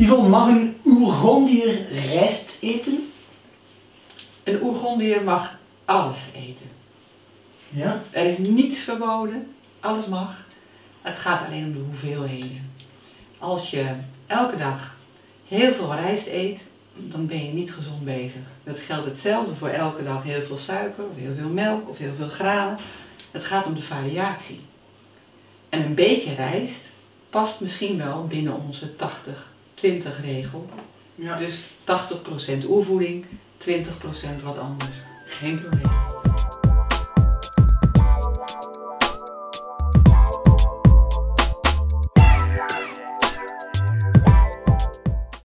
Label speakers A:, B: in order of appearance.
A: Yvonne, mag een Oergondier rijst eten?
B: Een Oergondier mag alles eten.
A: Ja?
B: Er is niets verboden, alles mag. Het gaat alleen om de hoeveelheden. Als je elke dag heel veel rijst eet, dan ben je niet gezond bezig. Dat geldt hetzelfde voor elke dag heel veel suiker, of heel veel melk, of heel veel granen. Het gaat om de variatie. En een beetje rijst past misschien wel binnen onze 80-20 regel.
A: Ja.
B: Dus 80% oervoeding, 20% wat anders. Geen probleem.